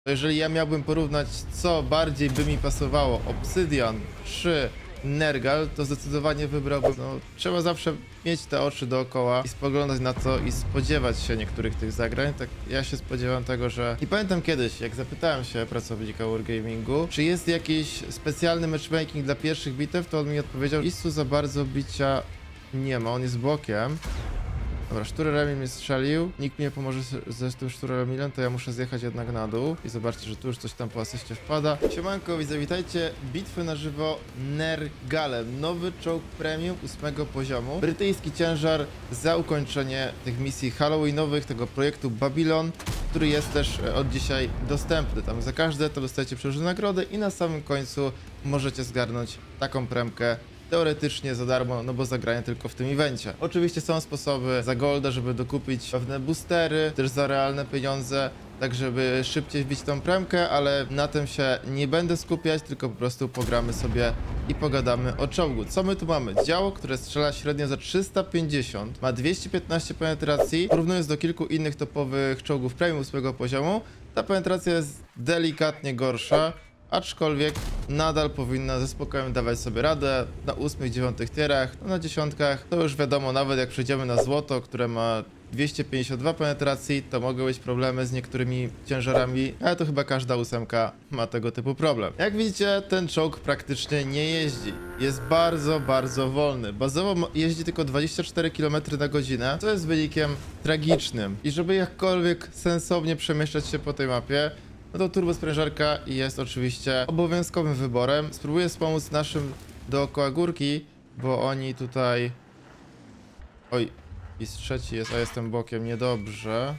To jeżeli ja miałbym porównać, co bardziej by mi pasowało, Obsydian czy Nergal, to zdecydowanie wybrałbym, no, trzeba zawsze mieć te oczy dookoła i spoglądać na to i spodziewać się niektórych tych zagrań. Tak ja się spodziewam tego, że... I pamiętam kiedyś, jak zapytałem się pracownika Wargamingu, czy jest jakiś specjalny matchmaking dla pierwszych bitew, to on mi odpowiedział, Isu za bardzo bicia nie ma, on jest bokiem. Dobra, Szturel mnie strzelił, nikt mi nie pomoże ze tym Szturelem, to ja muszę zjechać jednak na dół i zobaczcie, że tu już coś tam po asyście wpada. Siemanko, widzowie, witajcie, bitwy na żywo Nergalem, nowy czołg premium 8 poziomu, brytyjski ciężar za ukończenie tych misji halloweenowych, tego projektu Babylon, który jest też od dzisiaj dostępny. Tam za każde to dostajecie przeróżne nagrody i na samym końcu możecie zgarnąć taką premkę teoretycznie za darmo, no bo zagranie tylko w tym evencie. Oczywiście są sposoby za golda, żeby dokupić pewne boostery, też za realne pieniądze, tak żeby szybciej wbić tą premkę, ale na tym się nie będę skupiać, tylko po prostu pogramy sobie i pogadamy o czołgu. Co my tu mamy? Działo, które strzela średnio za 350, ma 215 penetracji, porównując do kilku innych topowych czołgów premium 8 poziomu, ta penetracja jest delikatnie gorsza, aczkolwiek nadal powinna ze spokojem dawać sobie radę na 8, 9 tierach, no na 10 to już wiadomo, nawet jak przejdziemy na złoto, które ma 252 penetracji, to mogą być problemy z niektórymi ciężarami, ale to chyba każda 8 ma tego typu problem. Jak widzicie, ten czołg praktycznie nie jeździ. Jest bardzo wolny. Bazowo jeździ tylko 24 km na godzinę, co jest wynikiem tragicznym. I żeby jakkolwiek sensownie przemieszczać się po tej mapie, no to turbosprężarka jest oczywiście obowiązkowym wyborem. Spróbuję wspomóc naszym dookoła górki, bo oni tutaj... Oj, i z trzeci jest, a jestem bokiem, niedobrze.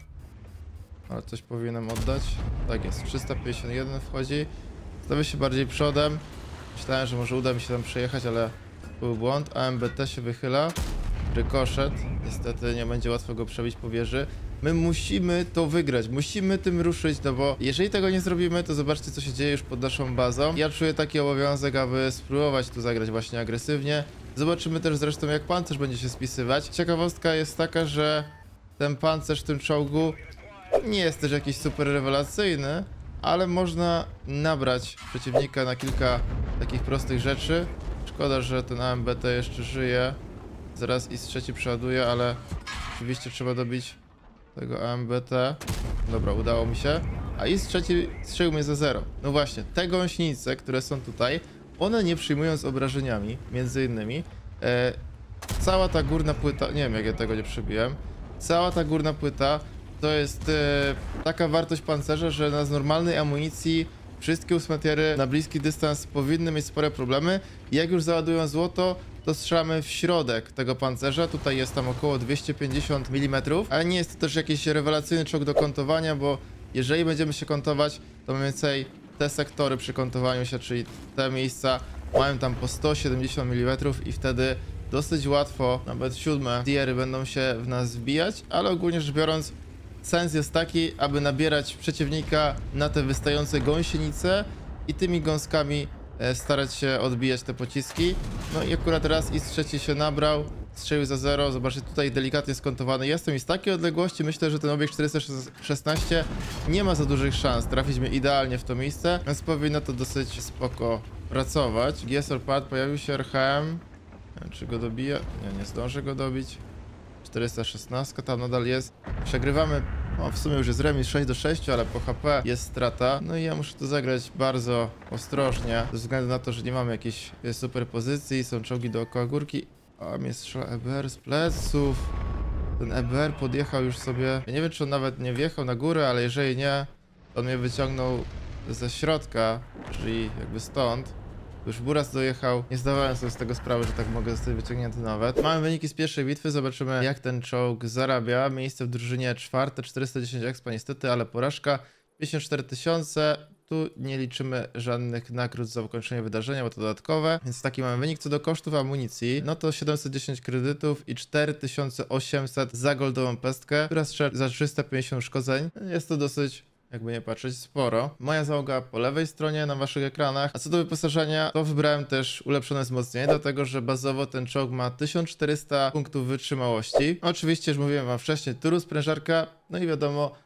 Ale coś powinienem oddać. Tak jest, 351 wchodzi. Stawię się bardziej przodem. Myślałem, że może uda mi się tam przejechać, ale to był błąd. AMBT się wychyla. Rykoszet. Niestety nie będzie łatwo go przebić po wieży. My musimy to wygrać, musimy tym ruszyć, no bo jeżeli tego nie zrobimy, to zobaczcie, co się dzieje już pod naszą bazą. Ja czuję taki obowiązek, aby spróbować tu zagrać właśnie agresywnie. Zobaczymy też zresztą, jak pancerz będzie się spisywać. Ciekawostka jest taka, że ten pancerz w tym czołgu nie jest też jakiś super rewelacyjny, ale można nabrać przeciwnika na kilka takich prostych rzeczy. Szkoda, że ten AMBT jeszcze żyje. Zaraz i z trzeci przeładuje, ale oczywiście trzeba dobić tego AMBT. Dobra, udało mi się. A i z trzeci strzelił mnie za 0. No właśnie, te gąsienice, które są tutaj, one nie przyjmują z obrażeniami, między innymi. Cała ta górna płyta, nie wiem jak ja tego nie przebiłem. Cała ta górna płyta to jest taka wartość pancerza, że na z normalnej amunicji wszystkie ósmatiery na bliski dystans powinny mieć spore problemy. I jak już załadują złoto, to strzelamy w środek tego pancerza. Tutaj jest tam około 250 mm, ale nie jest to też jakiś rewelacyjny czołg do kątowania, bo jeżeli będziemy się kątować, to mniej więcej te sektory przy kątowaniu się, czyli te miejsca, mają tam po 170 mm i wtedy dosyć łatwo, nawet 7 tiery będą się w nas wbijać, ale ogólnie rzecz biorąc, sens jest taki, aby nabierać przeciwnika na te wystające gąsienice i tymi gąskami starać się odbijać te pociski. No i akurat raz i z trzeci się nabrał, strzelił za 0. Zobaczcie, tutaj delikatnie skontowany jestem i z takiej odległości myślę, że ten obiekt 416 nie ma za dużych szans trafić mnie idealnie w to miejsce, więc powinno to dosyć spoko pracować. GSR pad, pojawił się RHM. Nie wiem, czy go dobija? Nie zdążę go dobić. 416 tam nadal jest. Przegrywamy, no w sumie już jest remis 6-6, ale po HP jest strata. No i ja muszę to zagrać bardzo ostrożnie, ze względu na to, że nie mamy jakiejś super pozycji, są czołgi dookoła górki. A mnie strzela EBR z pleców. Ten EBR podjechał już sobie, ja nie wiem, czy on nawet nie wjechał na górę, ale jeżeli nie, to on mnie wyciągnął ze środka, czyli jakby stąd. Już Buras dojechał, nie zdawałem sobie z tego sprawy, że tak mogę zostać wyciągnięty nawet. Mamy wyniki z pierwszej bitwy, zobaczymy jak ten czołg zarabia. Miejsce w drużynie 4, 410 expa niestety, ale porażka 54 000. Tu nie liczymy żadnych nagród za ukończenie wydarzenia, bo to dodatkowe. Więc taki mamy wynik. Co do kosztów amunicji, no to 710 kredytów i 4800 za goldową pestkę, która strzela za 350 uszkodzeń. Jest to dosyć, jakby nie patrzeć, sporo. Moja załoga po lewej stronie na waszych ekranach. A co do wyposażenia, to wybrałem też ulepszone wzmocnienie, dlatego że bazowo ten czołg ma 1400 punktów wytrzymałości. Oczywiście, już mówiłem wam wcześniej, turbosprężarka, no i wiadomo,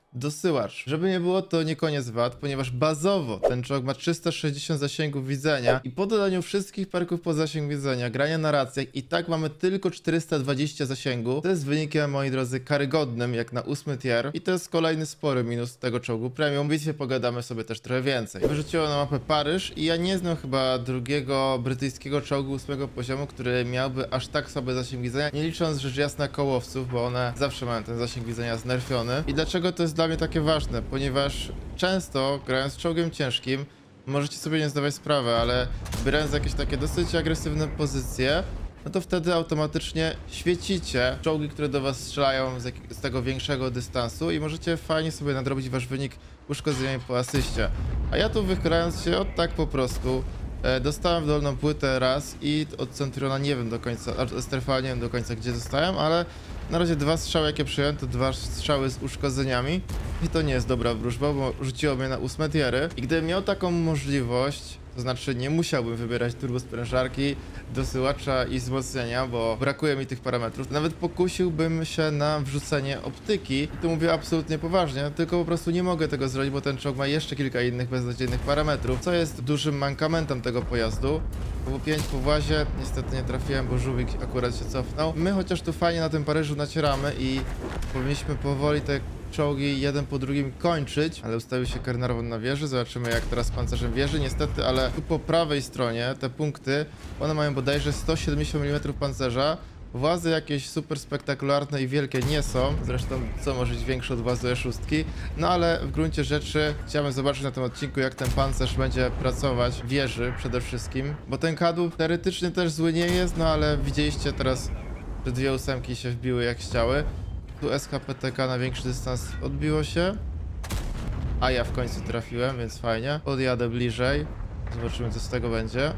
dosyłacz. Żeby nie było, to nie koniec wad, ponieważ bazowo ten czołg ma 360 zasięgów widzenia i po dodaniu wszystkich perków po zasięg widzenia, grania na racjach i tak mamy tylko 420 zasięgu. To jest wynikiem, moi drodzy, karygodnym jak na 8 tier i to jest kolejny spory minus tego czołgu premium. W bitwie pogadamy sobie też trochę więcej. Wyrzuciło na mapę Paryż i ja nie znam chyba drugiego brytyjskiego czołgu 8 poziomu, który miałby aż tak słaby zasięg widzenia, nie licząc rzecz jasna kołowców, bo one zawsze mają ten zasięg widzenia znerfiony. I dlaczego to jest dla mnie takie ważne? Ponieważ często grając czołgiem ciężkim możecie sobie nie zdawać sprawy, ale wybierając jakieś takie dosyć agresywne pozycje, no to wtedy automatycznie świecicie czołgi, które do was strzelają z tego większego dystansu i możecie fajnie sobie nadrobić wasz wynik uszkodzeniami po asyście. A ja tu wychylając się od tak po prostu dostałem w dolną płytę raz i od Centuriona nie wiem do końca, od Strefala nie wiem do końca gdzie dostałem, ale na razie 2 strzały jakie przyjąłem to 2 strzały z uszkodzeniami i to nie jest dobra wróżba, bo rzuciło mnie na 8 tiery i gdybym miał taką możliwość, to znaczy nie musiałbym wybierać turbosprężarki, dosyłacza i wzmocnienia, bo brakuje mi tych parametrów. Nawet pokusiłbym się na wrzucenie optyki i to mówię absolutnie poważnie, tylko po prostu nie mogę tego zrobić, bo ten czołg ma jeszcze kilka innych beznadziejnych parametrów, co jest dużym mankamentem tego pojazdu. W5 po włazie niestety nie trafiłem, bo żółwik akurat się cofnął. My chociaż tu fajnie na tym Paryżu nacieramy i powinniśmy powoli te czołgi jeden po drugim kończyć, ale ustawił się Caernarvon na wieży, zobaczymy jak teraz z pancerzem wieży, niestety, ale tu po prawej stronie te punkty, one mają bodajże 170 mm pancerza, włazy jakieś super spektakularne i wielkie nie są, zresztą co może być większe od włazu E6, no ale w gruncie rzeczy chciałem zobaczyć na tym odcinku jak ten pancerz będzie pracować w wieży przede wszystkim, bo ten kadłub teoretycznie też zły nie jest, no ale widzieliście teraz, że 2 ósemki się wbiły jak chciały. Tu SHPTK na większy dystans odbiło się, a ja w końcu trafiłem, więc fajnie. Podjadę bliżej, zobaczymy co z tego będzie.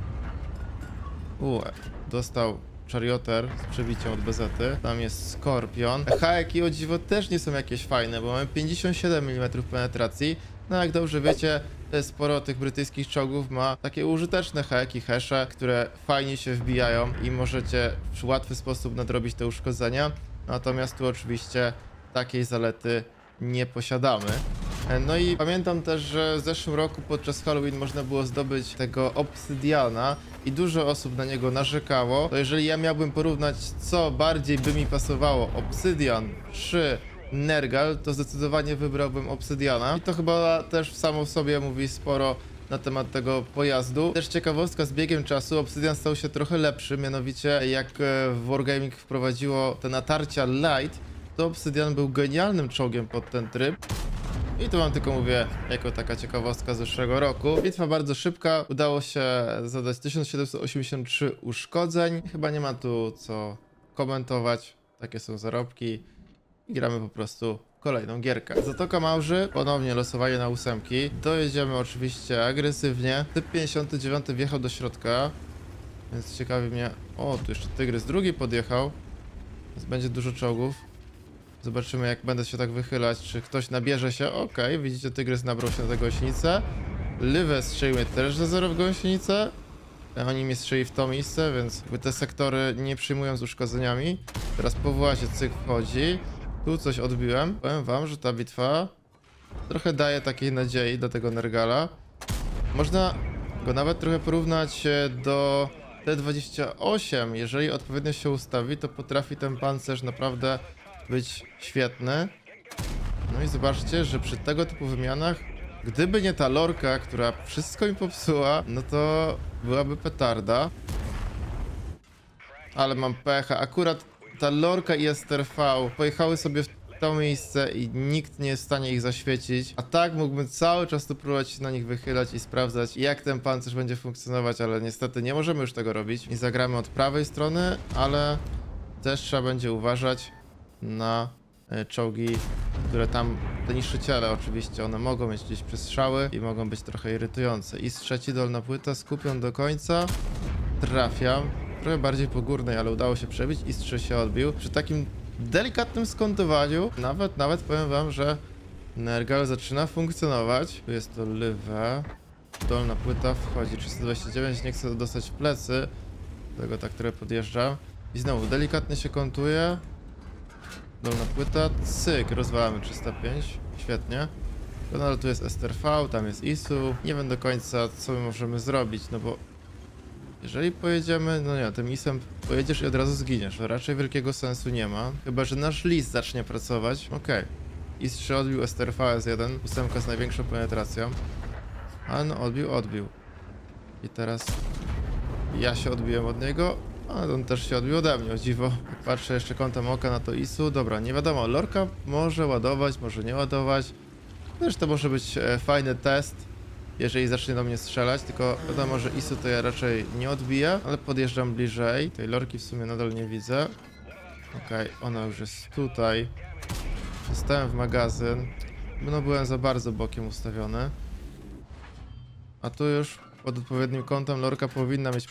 Dostał Charioter z przebiciem od bezety. Tam jest Skorpion. Haeki o dziwo też nie są jakieś fajne, bo mamy 57 mm penetracji. No jak dobrze wiecie, sporo tych brytyjskich czołgów ma takie użyteczne haeki, hesze, które fajnie się wbijają i możecie w łatwy sposób nadrobić te uszkodzenia. Natomiast tu oczywiście takiej zalety nie posiadamy. No i pamiętam też, że w zeszłym roku podczas Halloween można było zdobyć tego Obsydiana i dużo osób na niego narzekało. To jeżeli ja miałbym porównać, co bardziej by mi pasowało, Obsydian czy Nergal, to zdecydowanie wybrałbym Obsydiana. I to chyba też samo w sobie mówi sporo na temat tego pojazdu. Też ciekawostka, z biegiem czasu Obsydian stał się trochę lepszy, mianowicie jak Wargaming wprowadziło te natarcia Light, to Obsydian był genialnym czołgiem pod ten tryb. I to wam tylko mówię jako taka ciekawostka z zeszłego roku. Bitwa bardzo szybka, udało się zadać 1783 uszkodzeń. Chyba nie ma tu co komentować, takie są zarobki. I gramy po prostu kolejną gierkę. Zatoka Małży, ponownie losowanie na 8. Dojedziemy oczywiście agresywnie. Typ 59 wjechał do środka, więc ciekawi mnie... O, tu jeszcze Tygrys drugi podjechał, więc będzie dużo czołgów. Zobaczymy jak będę się tak wychylać, czy ktoś nabierze się. Okej, widzicie, Tygrys nabrał się na tę gąsienicę. Lywę strzelił mnie też za 0 w gąsienicę. Oni mnie strzeli w to miejsce, więc jakby te sektory nie przyjmują z uszkodzeniami. Teraz po włazie cyk wchodzi. Tu coś odbiłem. Powiem wam, że ta bitwa trochę daje takiej nadziei do tego Nergala. Można go nawet trochę porównać do T28. Jeżeli odpowiednio się ustawi, to potrafi ten pancerz naprawdę być świetny. No i zobaczcie, że przy tego typu wymianach, gdyby nie ta lorka, która wszystko mi popsuła, no to byłaby petarda. Ale mam pecha. Akurat ta lorka i STRV pojechały sobie w to miejsce i nikt nie jest w stanie ich zaświecić. A tak mógłbym cały czas tu próbować się na nich wychylać i sprawdzać, jak ten pancerz będzie funkcjonować, ale niestety nie możemy już tego robić. I zagramy od prawej strony, ale też trzeba będzie uważać na czołgi, które tam, te niszczyciele oczywiście, one mogą mieć gdzieś przestrzały i mogą być trochę irytujące. I z trzeci dolna płyta, skupią do końca, trafiam. Trochę bardziej po górnej, ale udało się przebić i strzy się odbił. Przy takim delikatnym skątowaniu, nawet powiem wam, że Nergal zaczyna funkcjonować. Tu jest to Lywę. Dolna płyta wchodzi 329, nie chcę dostać w plecy. Dlatego tak trochę podjeżdżam. I znowu delikatnie się kątuje. Dolna płyta, cyk, rozwalamy 305. świetnie. To nadal tu jest STRV, tam jest ISU. Nie wiem do końca, co my możemy zrobić, no bo jeżeli pojedziemy, no nie, tym ISem pojedziesz i od razu zginiesz, to raczej wielkiego sensu nie ma. Chyba że nasz list zacznie pracować. Okej. IS 3 odbił, STRV S1, 8 z największą penetracją. Ale no odbił. I teraz ja się odbiłem od niego, a on też się odbił ode mnie, o dziwo. Patrzę jeszcze kątem oka na to ISU. Dobra, nie wiadomo, lorka może ładować, może nie ładować. Też to może być fajny test, jeżeli zacznie do mnie strzelać, tylko wiadomo, że ISU to ja raczej nie odbiję, ale podjeżdżam bliżej. Tej lorki w sumie nadal nie widzę. Okej, ona już jest tutaj. Dostałem w magazyn. No byłem za bardzo bokiem ustawiony. A tu już pod odpowiednim kątem lorka powinna mieć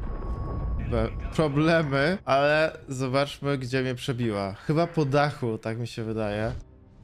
problemy, ale zobaczmy, gdzie mnie przebiła. Chyba po dachu, tak mi się wydaje.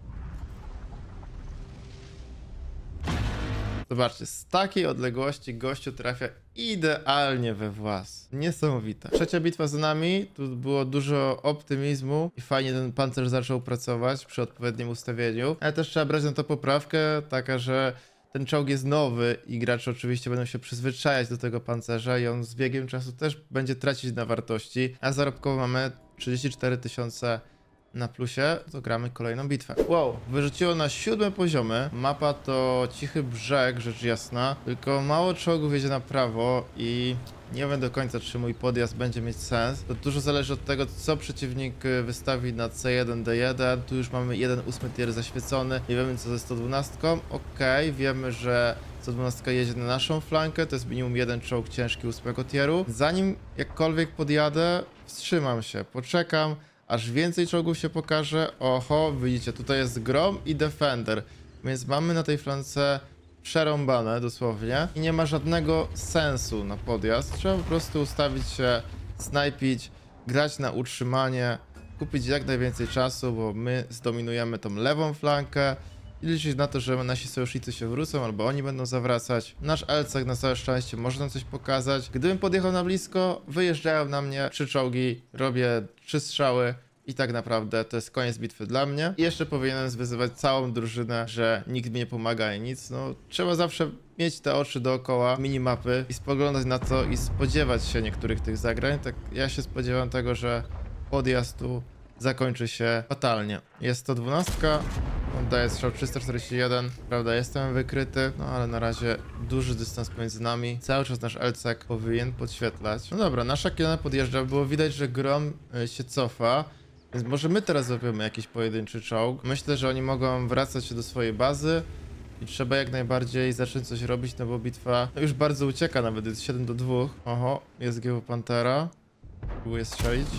Zobaczcie, z takiej odległości gościu trafia idealnie we włas. Niesamowite. Trzecia bitwa za nami, tu było dużo optymizmu i fajnie ten pancerz zaczął pracować przy odpowiednim ustawieniu. Ale też trzeba brać na to poprawkę, taka, że ten czołg jest nowy i gracze oczywiście będą się przyzwyczajać do tego pancerza i on z biegiem czasu też będzie tracić na wartości. A zarobkowo mamy 34 000 na plusie, to gramy kolejną bitwę. Wow, wyrzuciło na 7 poziomy. Mapa to Cichy Brzeg, rzecz jasna. Tylko mało czołgów jedzie na prawo i nie wiem do końca, czy mój podjazd będzie mieć sens. To dużo zależy od tego, co przeciwnik wystawi na C1, D1. Tu już mamy 1/8 tier zaświecony. Nie wiemy, co ze 112. Okej, wiemy, że 112 jedzie na naszą flankę. To jest minimum jeden czołg ciężki 8 tieru. Zanim jakkolwiek podjadę, wstrzymam się, poczekam, aż więcej czołgów się pokaże. Oho, widzicie, tutaj jest Grom i Defender, więc mamy na tej flance przerąbane dosłownie i nie ma żadnego sensu na podjazd. Trzeba po prostu ustawić się, snajpić, grać na utrzymanie, kupić jak najwięcej czasu, bo my zdominujemy tą lewą flankę i liczyć na to, że nasi sojusznicy się wrócą albo oni będą zawracać. Nasz LCAG na całe szczęście może nam coś pokazać. Gdybym podjechał na blisko, wyjeżdżają na mnie 3 czołgi, robię 3 strzały i tak naprawdę to jest koniec bitwy dla mnie. I jeszcze powinienem zwyzywać całą drużynę, że nikt mi nie pomaga i nic. No, trzeba zawsze mieć te oczy dookoła minimapy i spoglądać na to i spodziewać się niektórych tych zagrań. Tak ja się spodziewam tego, że podjazd tu zakończy się fatalnie. Jest 112, oddaję strzał 341, prawda, jestem wykryty, no ale na razie duży dystans pomiędzy nami. Cały czas nasz LCAG powinien podświetlać. No dobra, nasza kielona podjeżdża, było widać, że Grom się cofa, więc może my teraz zrobimy jakiś pojedynczy czołg. Myślę, że oni mogą wracać się do swojej bazy i trzeba jak najbardziej zacząć coś robić, no bo bitwa już bardzo ucieka, nawet jest 7-2. Oho, jest GW Pantera, próbuję strzelić.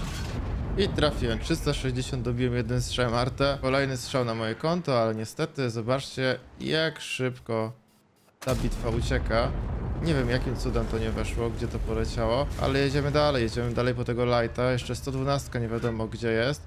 I trafiłem, 360, dobiłem jeden strzał Artę. Kolejny strzał na moje konto, ale niestety zobaczcie, jak szybko ta bitwa ucieka. Nie wiem, jakim cudem to nie weszło, gdzie to poleciało, ale jedziemy dalej po tego lighta. Jeszcze 112 nie wiadomo gdzie jest.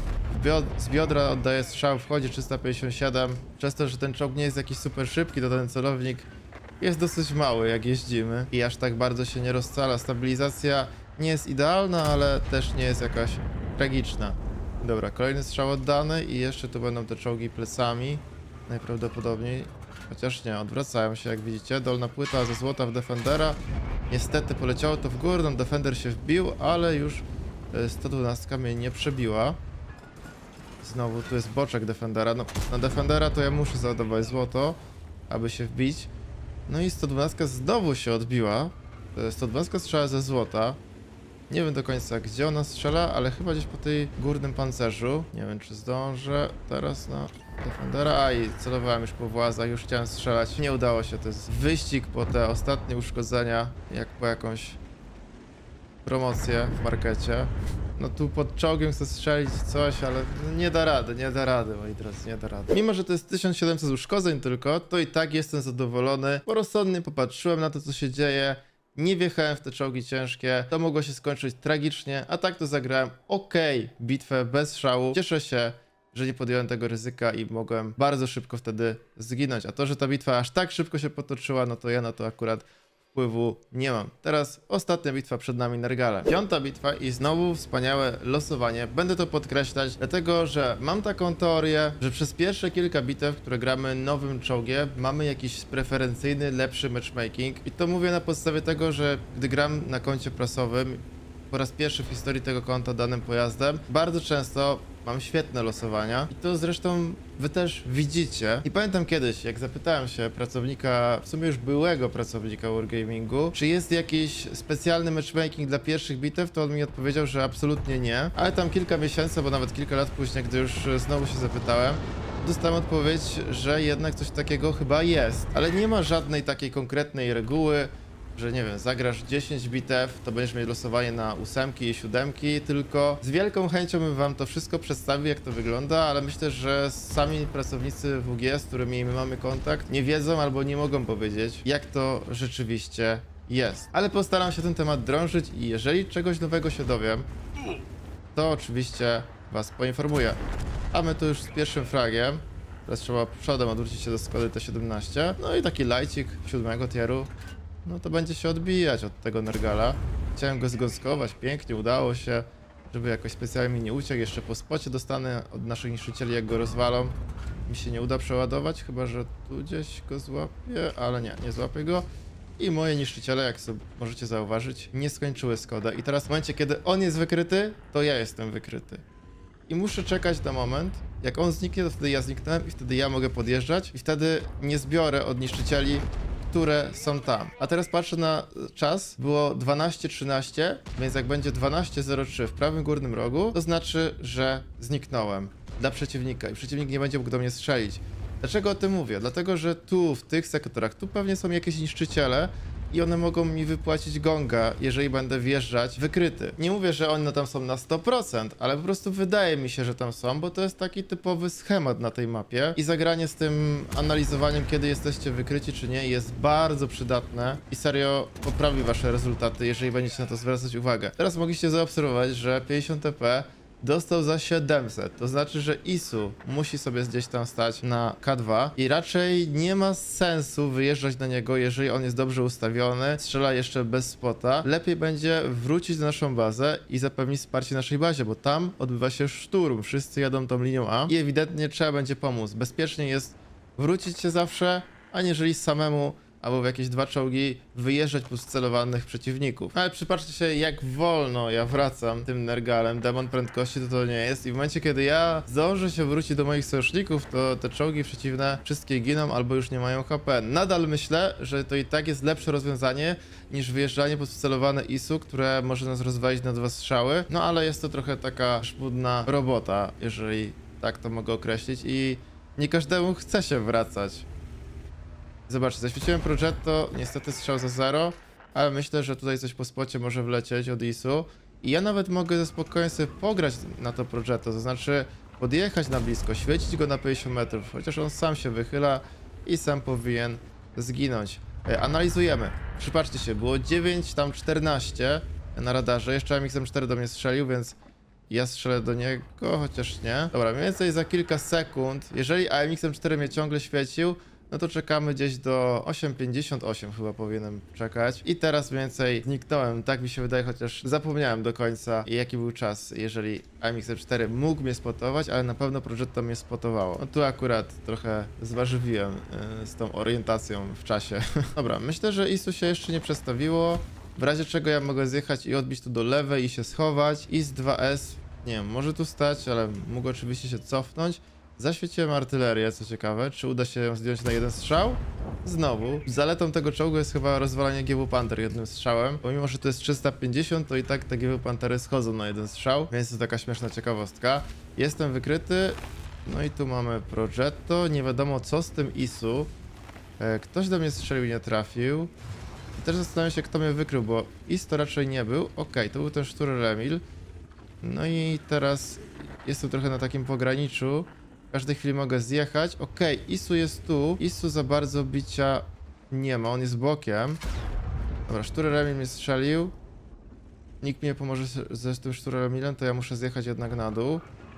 Z biodra oddaje strzał, wchodzi 357. Przez to, że ten czołg nie jest jakiś super szybki, to ten celownik jest dosyć mały, jak jeździmy i aż tak bardzo się nie rozcala. Stabilizacja nie jest idealna, ale też nie jest jakaś tragiczna. Dobra, kolejny strzał oddany i jeszcze tu będą te czołgi plecami. Najprawdopodobniej. Chociaż nie, odwracają się jak widzicie. Dolna płyta ze złota w Defendera. Niestety poleciało to w górę, no Defender się wbił, ale już 112 mnie nie przebiła. Znowu tu jest boczek Defendera. No, na Defendera to ja muszę załadować złoto, aby się wbić. No i 112 znowu się odbiła. 112 strzela ze złota. Nie wiem do końca gdzie ona strzela, ale chyba gdzieś po tej górnym pancerzu. Nie wiem czy zdążę teraz na Defendera. I celowałem już po włazach, już chciałem strzelać. Nie udało się, to jest wyścig po te ostatnie uszkodzenia, jak po jakąś promocję w markecie. No tu pod czołgiem chcę strzelić coś, ale nie da rady, moi drodzy, nie da rady. Mimo, że to jest 1700 uszkodzeń tylko, to i tak jestem zadowolony, bo rozsądnie popatrzyłem na to, co się dzieje. Nie wjechałem w te czołgi ciężkie, to mogło się skończyć tragicznie, a tak to zagrałem bitwę bez szału. Cieszę się, że nie podjąłem tego ryzyka i mogłem bardzo szybko wtedy zginąć. A to, że ta bitwa aż tak szybko się potoczyła, no to ja na to akurat wpływu nie mam. Teraz ostatnia bitwa przed nami, Nergale. 5. bitwa i znowu wspaniałe losowanie. Będę to podkreślać, dlatego że mam taką teorię, że przez pierwsze kilka bitew, które gramy nowym czołgiem, mamy jakiś preferencyjny, lepszy matchmaking. I to mówię na podstawie tego, że gdy gram na koncie prasowym, po raz pierwszy w historii tego konta danym pojazdem, bardzo często mam świetne losowania i to zresztą wy też widzicie. I pamiętam kiedyś, jak zapytałem się pracownika, w sumie już byłego pracownika Wargamingu, czy jest jakiś specjalny matchmaking dla pierwszych bitew, to on mi odpowiedział, że absolutnie nie. Ale tam kilka miesięcy, bo nawet kilka lat później, gdy już znowu się zapytałem, dostałem odpowiedź, że jednak coś takiego chyba jest. Ale nie ma żadnej takiej konkretnej reguły, że nie wiem, zagrasz 10 bitew, to będziesz mieć losowanie na 8 i 7, tylko z wielką chęcią bym wam to wszystko przedstawił, jak to wygląda, ale myślę, że sami pracownicy WG, z którymi my mamy kontakt, nie wiedzą albo nie mogą powiedzieć, jak to rzeczywiście jest. Ale postaram się ten temat drążyć i jeżeli czegoś nowego się dowiem, to oczywiście was poinformuję. A my tu już z pierwszym fragiem. Teraz trzeba przodem odwrócić się do Skody T17. No i taki lajcik 7 tieru. No to będzie się odbijać od tego Nergala. Chciałem go zgąskować, pięknie, udało się, żeby jakoś specjalnie mi nie uciekł. Jeszcze po spocie dostanę od naszych niszczycieli, jak go rozwalą. Mi się nie uda przeładować, chyba że tu gdzieś go złapię, ale nie złapię go. I moje niszczyciele, jak sobie możecie zauważyć, nie skończyły Skoda. I teraz w momencie, kiedy on jest wykryty, to ja jestem wykryty. I muszę czekać na moment, jak on zniknie, to wtedy ja zniknąłem i wtedy ja mogę podjeżdżać i wtedy nie zbiorę od niszczycieli, które są tam. A teraz patrzę na czas, było 12:13, więc jak będzie 12:03 w prawym górnym rogu, to znaczy, że zniknąłem dla przeciwnika i przeciwnik nie będzie mógł do mnie strzelić. Dlaczego o tym mówię? Dlatego, że tu, w tych sektorach, tu pewnie są jakieś niszczyciele i one mogą mi wypłacić gonga, jeżeli będę wjeżdżać wykryty. Nie mówię, że one tam są na 100%, ale po prostu wydaje mi się, że tam są, bo to jest taki typowy schemat na tej mapie i zagranie z tym analizowaniem, kiedy jesteście wykryci czy nie, jest bardzo przydatne i serio poprawi wasze rezultaty, jeżeli będziecie na to zwracać uwagę. Teraz mogliście zaobserwować, że 50 TP dostał za 700, to znaczy, że Isu musi sobie gdzieś tam stać na K2 i raczej nie ma sensu wyjeżdżać na niego, jeżeli on jest dobrze ustawiony, strzela jeszcze bez spota. Lepiej będzie wrócić na naszą bazę i zapewnić wsparcie naszej bazie, bo tam odbywa się szturm, wszyscy jadą tą linią A i ewidentnie trzeba będzie pomóc. Bezpiecznie jest wrócić się zawsze, aniżeli samemu albo w jakieś 2 czołgi wyjeżdżać po celowanych przeciwników. Ale przypatrzcie się, jak wolno ja wracam tym Nergalem. Demon prędkości to nie jest i w momencie, kiedy ja zdążę się wrócić do moich sojuszników, to te czołgi przeciwne wszystkie giną albo już nie mają HP. Nadal myślę, że to i tak jest lepsze rozwiązanie niż wyjeżdżanie po celowane ISU, które może nas rozwalić na 2 strzały. No ale jest to trochę taka szpudna robota, jeżeli tak to mogę określić i nie każdemu chce się wracać. Zobaczcie, zaświeciłem Progetto, niestety strzał za 0, ale myślę, że tutaj coś po spocie może wlecieć od ISU. I ja nawet mogę ze spokojem sobie pograć na to Progetto, to znaczy podjechać na blisko, świecić go na 50 metrów, chociaż on sam się wychyla i sam powinien zginąć. Analizujemy. Przypatrzcie się, było 9, tam 14 na radarze, jeszcze MX-4 do mnie strzelił, więc ja strzelę do niego, chociaż nie. Dobra, mniej więcej za kilka sekund, jeżeli AMX-4 mnie ciągle świecił, no to czekamy gdzieś do 8:58 chyba powinienem czekać. I teraz mniej więcej zniknąłem, tak mi się wydaje, chociaż zapomniałem do końca jaki był czas, jeżeli AMX-4 mógł mnie spotować, ale na pewno Progetto mnie spotowało. No tu akurat trochę zwarzywiłem z tą orientacją w czasie. Dobra, myślę, że ISU się jeszcze nie przestawiło, w razie czego ja mogę zjechać i odbić tu do lewej i się schować. IS-2S, nie wiem, może tu stać, ale mógł oczywiście się cofnąć. Zaświeciłem artylerię, co ciekawe. Czy uda się ją zdjąć na 1 strzał? Znowu. Zaletą tego czołgu jest chyba rozwalanie GW Panther jednym strzałem. Pomimo, że to jest 350, to i tak te GW Panthery schodzą na 1 strzał, więc to taka śmieszna ciekawostka. Jestem wykryty. No i tu mamy Progetto. Nie wiadomo co z tym ISU. Ktoś do mnie strzelił i nie trafił. I też zastanawiam się, kto mnie wykrył, bo IS to raczej nie był. Okej, to był ten Szturer Emil. No i teraz jestem trochę na takim pograniczu. W każdej chwili mogę zjechać. Okej, ISU jest tu. ISU za bardzo bicia nie ma, on jest bokiem. Dobra, Szturer Emil mnie strzelił. Nikt mi nie pomoże ze tym Szturer Emilem, to ja muszę zjechać jednak na dół.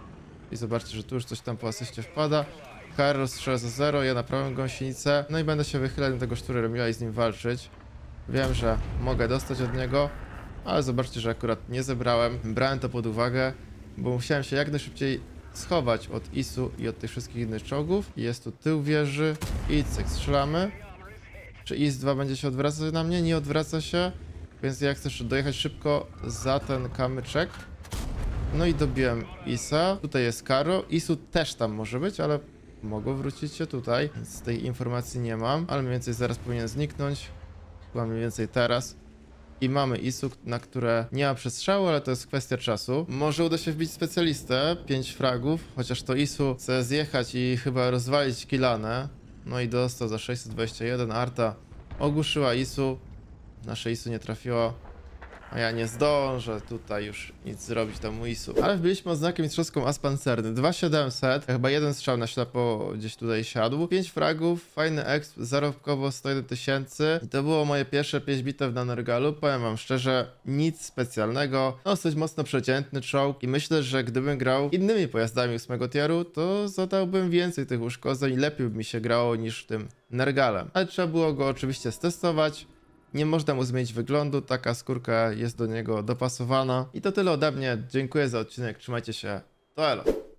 I zobaczcie, że tu już coś tam po asyście wpada. HR rozstrzela za 0, ja naprawiam gąsienicę. No i będę się wychylać do tego Szturer Emila i z nim walczyć. Wiem, że mogę dostać od niego, ale zobaczcie, że akurat nie zebrałem. Brałem to pod uwagę, bo musiałem się jak najszybciej schować od IS-u i od tych wszystkich innych czołgów. Jest tu tył wieży i cyk, strzelamy. Czy IS-2 będzie się odwracać na mnie? Nie odwraca się, więc ja chcę dojechać szybko za ten kamyczek. No i dobiłem IS-a. Tutaj jest Karo. IS-u też tam może być, ale mogło wrócić się tutaj. Więc tej informacji nie mam, ale mniej więcej zaraz powinien zniknąć. Chyba mniej więcej teraz. I mamy IS-u, na które nie ma przestrzału, ale to jest kwestia czasu. Może uda się wbić specjalistę, 5 fragów, chociaż to IS-u chce zjechać i chyba rozwalić Kilanę. No i dostał za 621. Arta ogłuszyła IS-u. Nasze IS-u nie trafiło. A ja nie zdążę tutaj już nic zrobić temu IS-u. Ale wbiliśmy odznakę mistrzowską as pancerny. 2700, chyba jeden strzał na ślepo gdzieś tutaj siadł. 5 fragów, fajny exp, zarobkowo 101 tysięcy. I to było moje pierwsze 5 bitew na Nergalu. Powiem wam szczerze, nic specjalnego. Dosyć mocno przeciętny czołg i myślę, że gdybym grał innymi pojazdami 8 tieru, to zadałbym więcej tych uszkodzeń i lepiej by mi się grało niż tym Nergalem. Ale trzeba było go oczywiście stestować. Nie można mu zmienić wyglądu, taka skórka jest do niego dopasowana. I to tyle ode mnie. Dziękuję za odcinek, trzymajcie się. To elo.